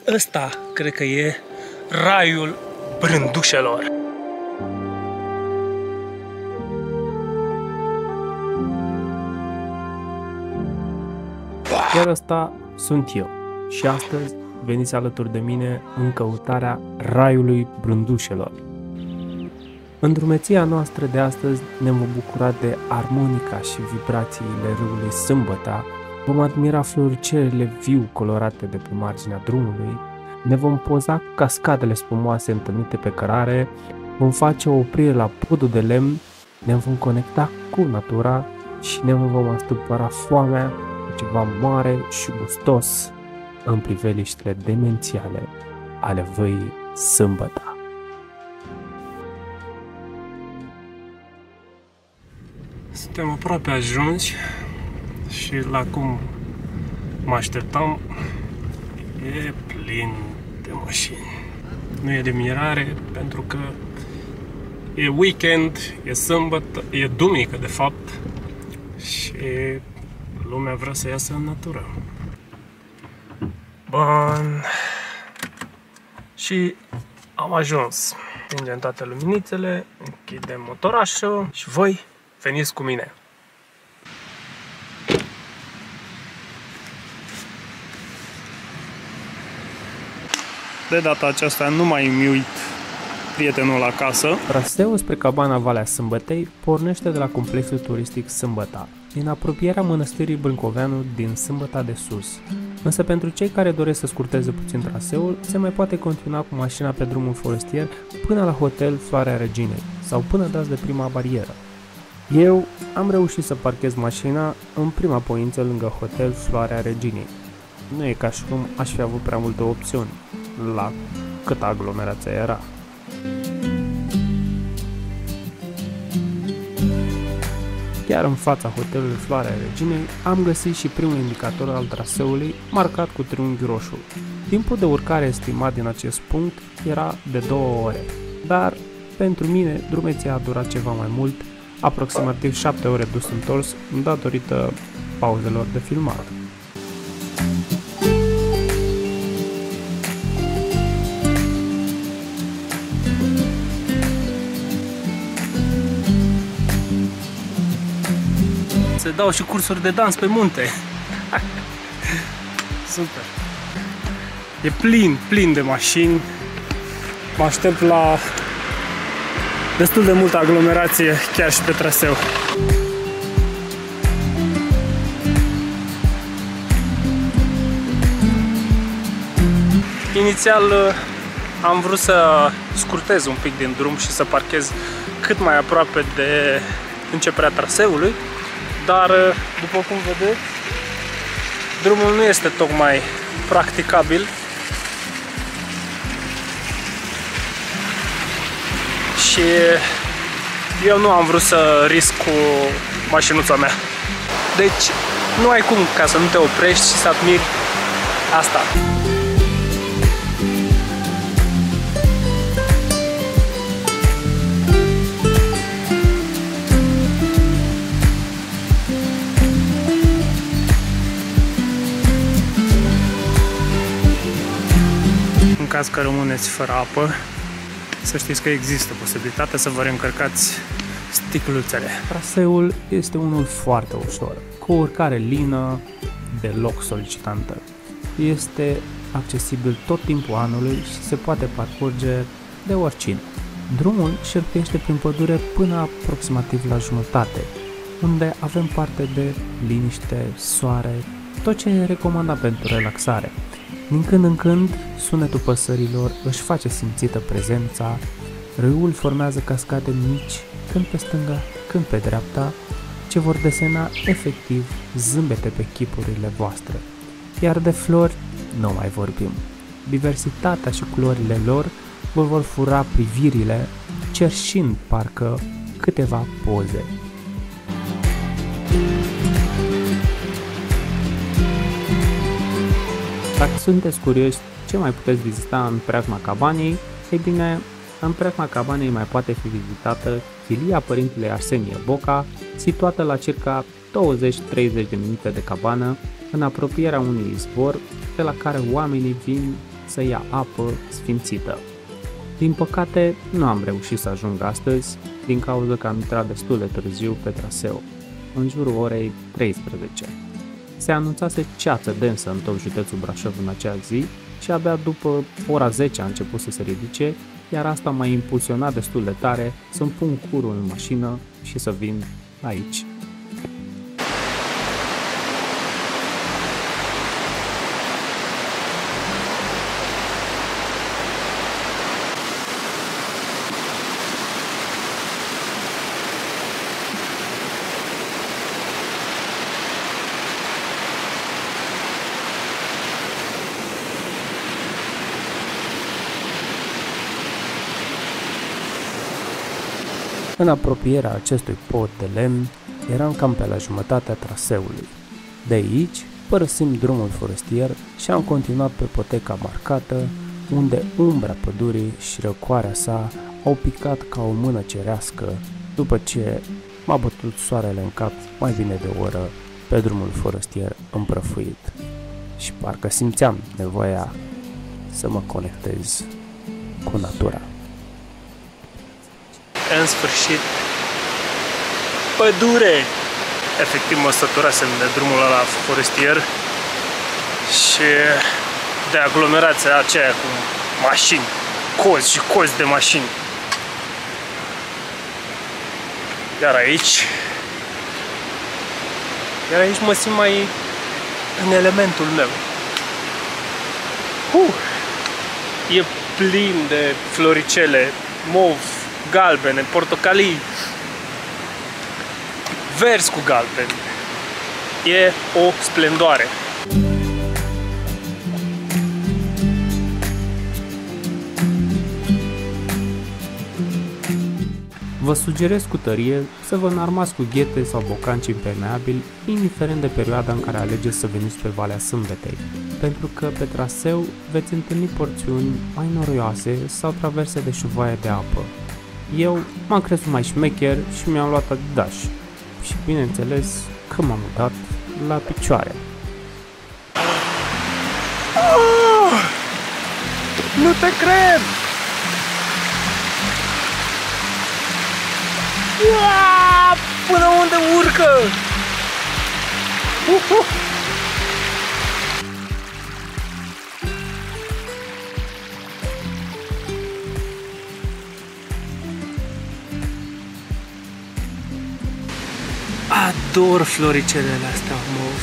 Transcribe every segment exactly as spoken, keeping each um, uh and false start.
ăsta cred că e raiul brândușelor. Iar ăsta sunt eu. Și astăzi veniți alături de mine în căutarea raiului brândușelor. În drumeția noastră de astăzi ne vom bucura de armonica și vibrațiile râului Sâmbăta, vom admira floricelele viu colorate de pe marginea drumului, ne vom poza cu cascadele spumoase întâlnite pe cărare, vom face o oprire la podul de lemn, ne vom conecta cu natura și ne vom astâmpăra foamea cu ceva mare și gustos în priveliștile demențiale ale văii Sâmbăta. Suntem aproape ajunși și la cum mă așteptam e plin de mașini. Nu e de mirare pentru că e weekend, e sâmbătă, e duminică de fapt și lumea vrea să iasă în natură. Bun. Și am ajuns. Stingem toate luminițele, închidem motorașul și voi veniți cu mine. De data aceasta nu mai îmi uit prietenul acasă. Traseul spre cabana Valea Sâmbătei pornește de la complexul turistic Sâmbăta, din apropierea mănăstirii Brâncoveanu din Sâmbăta de Sus. Însă pentru cei care doresc să scurteze puțin traseul, se mai poate continua cu mașina pe drumul forestier până la hotel Floarea Reginei sau până dați de prima barieră. Eu am reușit să parchez mașina în prima poință lângă hotel Floarea Reginei. Nu e ca și cum aș fi avut prea multe opțiuni, la cât aglomerația era. Chiar în fața hotelului Floarea Reginei am găsit și primul indicator al traseului marcat cu triunghi roșu. Timpul de urcare estimat din acest punct era de două ore, dar pentru mine drumeția a durat ceva mai mult, aproximativ șapte ore dus întors, datorită pauzelor de filmare. Se dau și cursuri de dans pe munte. Super. E plin, plin de mașini. Mă aștept la destul de multă aglomerație chiar și pe traseu. Inițial am vrut să scurtez un pic din drum și să parchez cât mai aproape de începerea traseului, dar după cum vedeți, drumul nu este tocmai practicabil și eu nu am vrut să risc cu mașinuța mea. Deci nu ai cum ca să nu te oprești și să admiri asta. În caz că rămâneți fără apă, să știți că există posibilitatea să vă reîncărcați sticluțele. Traseul este unul foarte ușor, cu o urcare lină, deloc solicitantă. Este accesibil tot timpul anului și se poate parcurge de oricine. Drumul șerpuiește prin pădure până aproximativ la jumătate, unde avem parte de liniște, soare, tot ce e recomandat pentru relaxare. Din când în când, sunetul păsărilor își face simțită prezența, râul formează cascade mici, când pe stânga, când pe dreapta, ce vor desena efectiv zâmbete pe chipurile voastre. Iar de flori nu mai vorbim. Diversitatea și culorile lor vă vor fura privirile, cerșind parcă câteva poze. Dacă sunteți curioși ce mai puteți vizita în preajma cabanei, ei bine, în preajma cabanei mai poate fi vizitată chilia părintelui Arsenie Boca, situată la circa douăzeci-treizeci de minute de cabană, în apropierea unui izvor, de la care oamenii vin să ia apă sfințită. Din păcate, nu am reușit să ajung astăzi, din cauza că am intrat destul de târziu pe traseu, în jurul orei treisprezece. Se anunțase ceață densă în tot județul Brașov în acea zi și abia după ora zece a început să se ridice, iar asta m-a impulsionat destul de tare să-mi pun curul în mașină și să vin aici. În apropierea acestui pod de lemn, eram cam pe la jumătatea traseului. De aici, părăsim drumul forestier și am continuat pe poteca marcată, unde umbra pădurii și răcoarea sa au picat ca o mână cerească, după ce m-a bătut soarele în cap mai bine de o oră pe drumul forestier împrăfuit. Și parcă simțeam nevoia să mă conectez cu natura. În sfârșit, pădure! Efectiv mă săturasem de drumul ăla forestier și de aglomerația aceea cu mașini, cozi și cozi de mașini. Iar aici, iar aici mă simt mai în elementul meu. Uh, e plin de floricele mov, galbene, portocalii, verzi cu galben. E o splendoare. Vă sugerez cu tărie să vă înarmați cu ghete sau bocanci impermeabili, indiferent de perioada în care alegeți să veniți pe Valea Sâmbetei, pentru că pe traseu veți întâlni porțiuni mai noroioase sau traverse de șuvoaie de apă. Eu m-am crezut mai șmecher și mi-am luat Adidas și bineînțeles că m-am mutat la picioare. Oh! Nu te cred! Uaa! Până unde urcă? Uh -huh! Ador floricelele astea mov.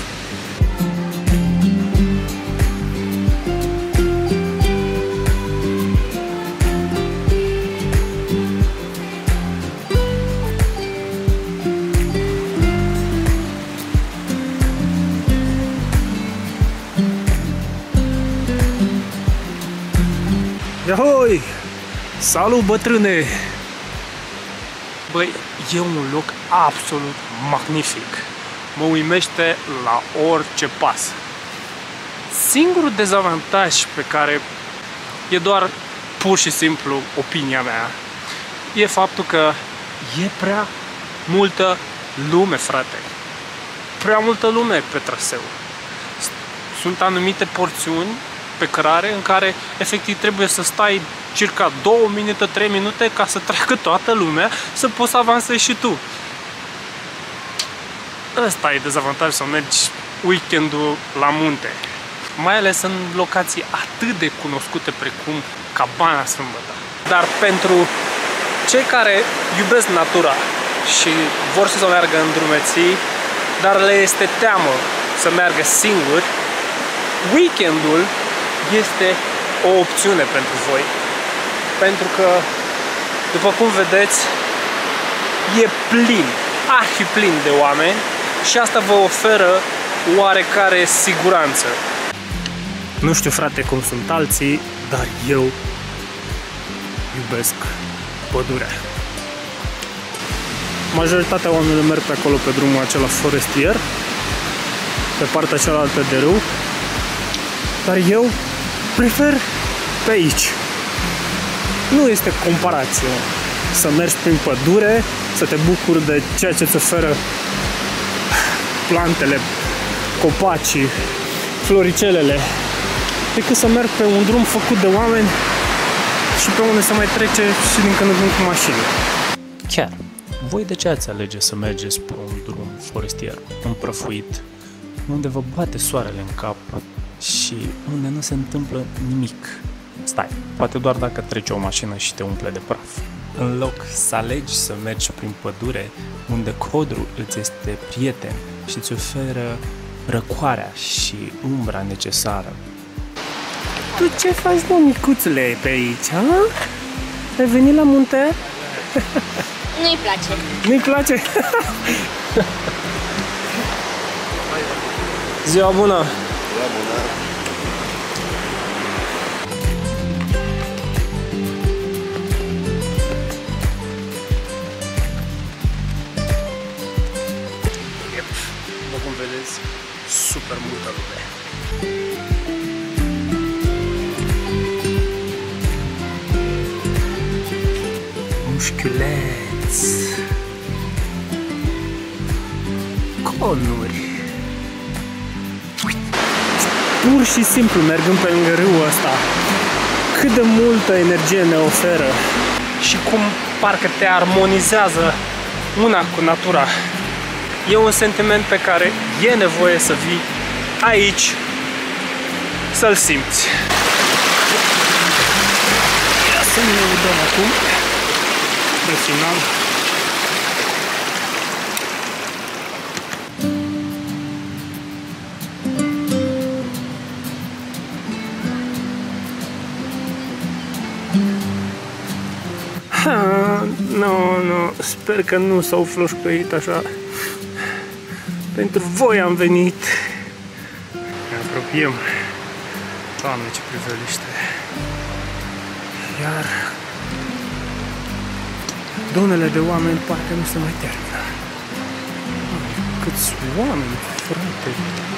Iahoi! Salut, bătrâne! Băi, e un loc absolut magnific. Mă uimește la orice pas. Singurul dezavantaj pe care e doar pur și simplu opinia mea e faptul că e prea multă lume, frate. Prea multă lume pe traseu. Sunt anumite porțiuni pe cărare în care efectiv trebuie să stai circa două minute, trei minute ca să treacă toată lumea, să poți să avansezi și tu. Ăsta e dezavantaj să mergi weekendul la munte. Mai ales în locații atât de cunoscute precum Cabana Sâmbătă. Dar pentru cei care iubesc natura și vor să meargă în drumeții, dar le este teamă să meargă singuri, weekendul este o opțiune pentru voi. Pentru că, după cum vedeți, e plin, arhiplin de oameni și asta vă oferă oarecare siguranță. Nu știu, frate, cum sunt alții, dar eu iubesc pădurea. Majoritatea oamenilor merg pe acolo pe drumul acela forestier, pe partea cealaltă de râu, dar eu prefer pe aici. Nu este comparație să mergi prin pădure, să te bucuri de ceea ce îți oferă plantele, copacii, floricelele decât să merg pe un drum făcut de oameni și pe unde se mai trece și din când în când cu mașini. Chiar, voi de ce ați alege să mergeți pe un drum forestier împrăfuit, unde vă bate soarele în cap și unde nu se întâmplă nimic? Stai, poate doar dacă trece o mașină și te umple de praf. În loc să alegi să mergi prin pădure, unde codrul îți este prieten și îți oferă răcoarea și umbra necesară. Tu ce faci, mă, micuțule, pe aici, ha? Ai venit la munte? Nu-i place. Nu-i place? Ziua bună! Ziua bună! După cum vedeți, super multă lume. Mușchiuleți, conuri. Pur și simplu, mergând pe lângă râul ăsta, cât de multă energie ne oferă și cum parcă te armonizează una cu natura. E un sentiment pe care e nevoie să vii aici, să-l simți. Ia să ne udăm acum spre final. Nu, nu, sper că nu s-au floșcăit așa. Pentru voi am venit. Ne apropiem. Doamne, ce priveliște. Iar donele de oameni parcă nu se mai termină. Câți oameni, frate.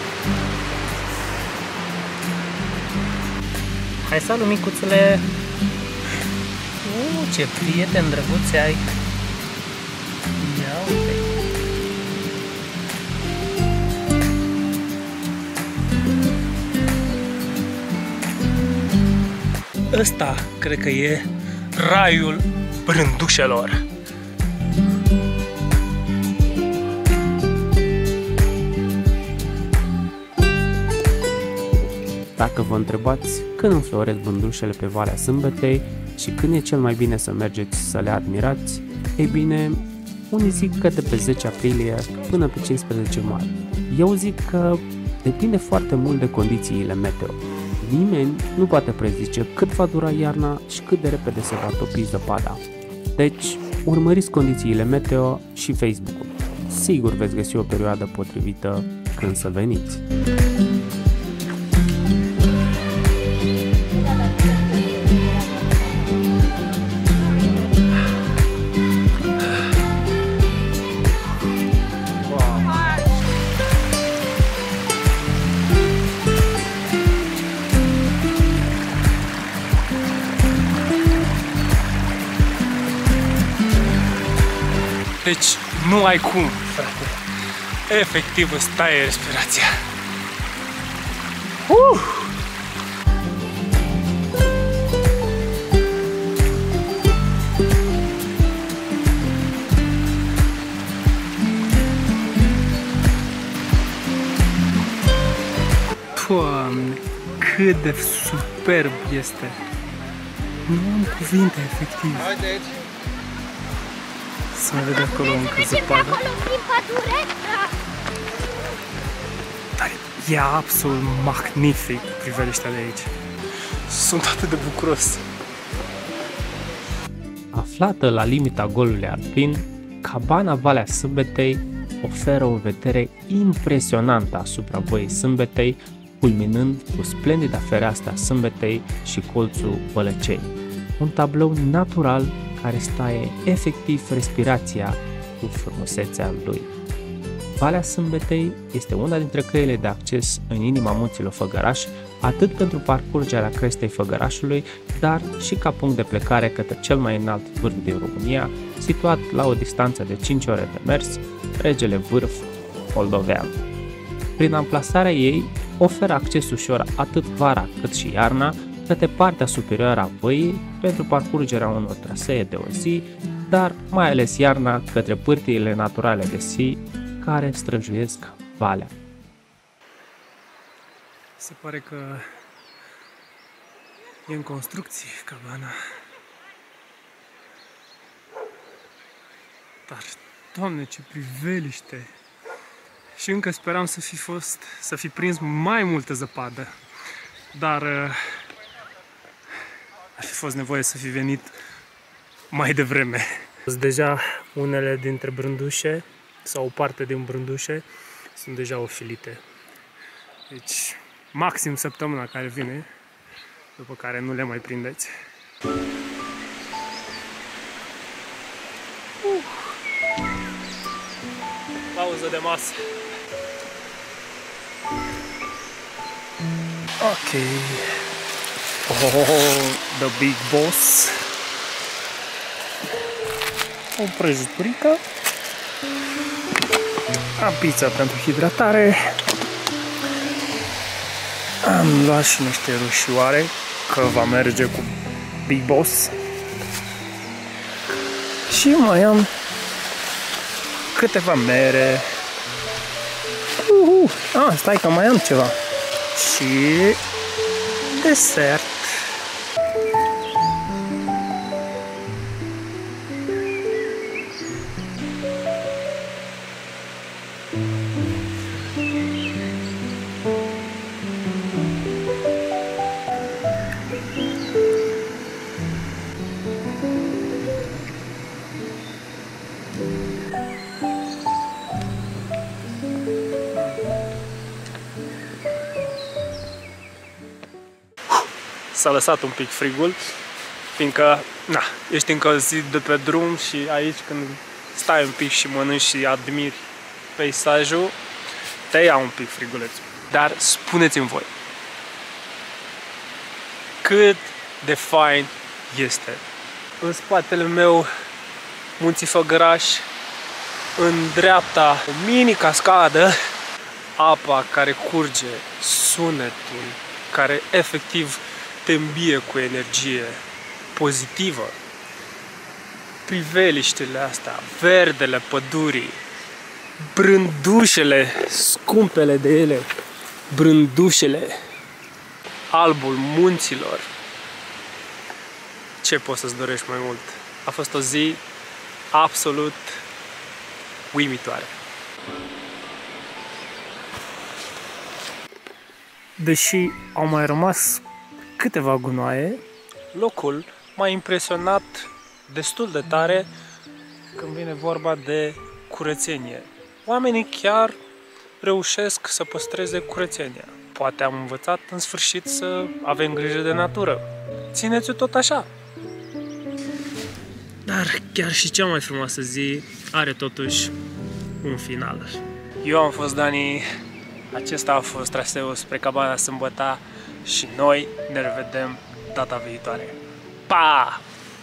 Hai, salut, micuțule! Uh, ce prieten drăguț ai! Ia uite! Ăsta cred că e raiul brândușelor. Dacă vă întrebați când înfloresc brândușele pe Valea Sâmbetei și când e cel mai bine să mergeți să le admirați, ei bine, unii zic că de pe zece aprilie până pe cincisprezece mai. Eu zic că depinde foarte mult de condițiile meteo. Nimeni nu poate prezice cât va dura iarna și cât de repede se va topi zăpada. Deci, urmăriți condițiile meteo și Facebook-ul. Sigur veți găsi o perioadă potrivită când să veniți. Deci nu ai cum, frate. Efectiv îți taie respirația. Uh! Doamne, cât de superb este. Nu am cuvinte, efectiv. Haideți! Să ne vedem acolo încă zăpadă. Dar e absolut magnific priveliștea de aici. Sunt atât de bucuros. Aflată la limita golului alpin, cabana Valea Sâmbetei oferă o vedere impresionantă asupra Văii Sâmbetei, culminând cu splendida fereastră a Sâmbetei și colțul Bălăcei. Un tablou natural care staie efectiv respirația cu frumusețea lui. Valea Sâmbetei este una dintre căile de acces în inima munților Făgăraș, atât pentru parcurgerea crestei Făgărașului, dar și ca punct de plecare către cel mai înalt vârf din România, situat la o distanță de cinci ore de mers, regele vârf moldovean. Prin amplasarea ei, oferă acces ușor atât vara cât și iarna către partea superioară a văii pentru parcurgerea unor trasee de o zi, dar mai ales iarna către pârtiile naturale de schi care străjuiesc valea. Se pare că e în construcție cabana. Dar, Doamne, ce priveliște! Și încă speram să fi fost, să fi prins mai multă zăpadă. Dar ar fi fost nevoie să fi venit mai devreme. Deja unele dintre brândușe, sau o parte din brândușe, sunt deja ofilite. Deci, maxim săptămâna care vine, după care nu le mai prindeți. Uh. Pauză de masă. Ok. Oh, the big boss. O prăjiturică. Am pizza pentru hidratare. Am luat și niște roșioare, că va merge cu Big Boss. Și mai am câteva mere. Uhu. Ah, stai că mai am ceva. Și desert. S-a lăsat un pic frigul, fiindcă na, ești încălzit de pe drum și aici când stai un pic și mănânci și admiri peisajul, te ia un pic frigulețul. Dar spuneți-mi voi, cât de fain este. În spatele meu Munții Făgăraș, în dreapta o mini cascadă, apa care curge, sunetul care efectiv te îmbie cu energie pozitivă, priveliștele astea, verdele pădurii, brândușele, scumpele de ele, brândușele, albul munților. Ce poți să-ți dorești mai mult? A fost o zi absolut uimitoare. Deși au mai rămas câteva gunoaie, locul m-a impresionat destul de tare când vine vorba de curățenie. Oamenii chiar reușesc să păstreze curățenia. Poate am învățat în sfârșit să avem grijă de natură. Țineți-o tot așa! Dar chiar și cea mai frumoasă zi are totuși un final. Eu am fost Dani, acesta a fost traseul spre Cabana Sâmbăta și noi ne revedem data viitoare. Pa!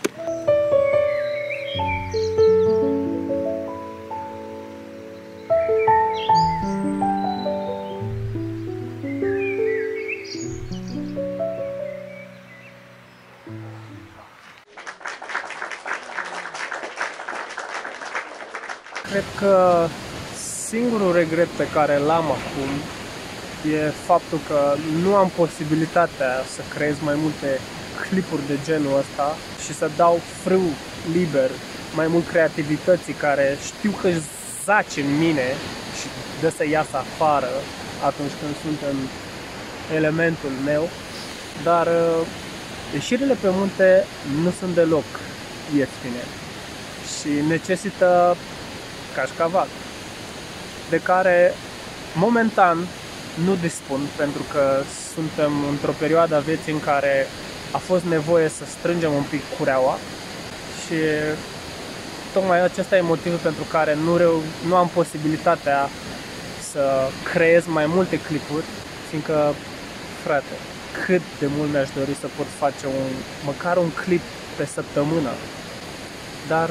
Cred că singurul regret pe care l-am acum e faptul că nu am posibilitatea să creez mai multe clipuri de genul ăsta și să dau frâu liber mai mult creativității care știu că zace în mine și dă să iasă afară atunci când sunt în elementul meu, dar ieșirile pe munte nu sunt deloc ieftine și necesită cașcaval, de care momentan nu dispun, pentru că suntem într-o perioadă a vieții în care a fost nevoie să strângem un pic cureaua și tocmai acesta e motivul pentru care nu, reu nu am posibilitatea să creez mai multe clipuri, fiindcă, frate, cât de mult mi-aș dori să pot face un, măcar un clip pe săptămână, dar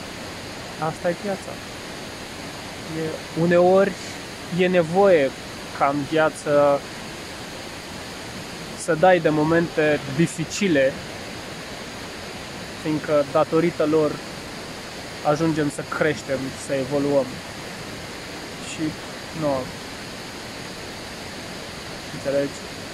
asta e viața. E, uneori e nevoie ca în viață să dai de momente dificile, fiindcă datorită lor ajungem să creștem, să evoluăm. Și nu, înțelegi?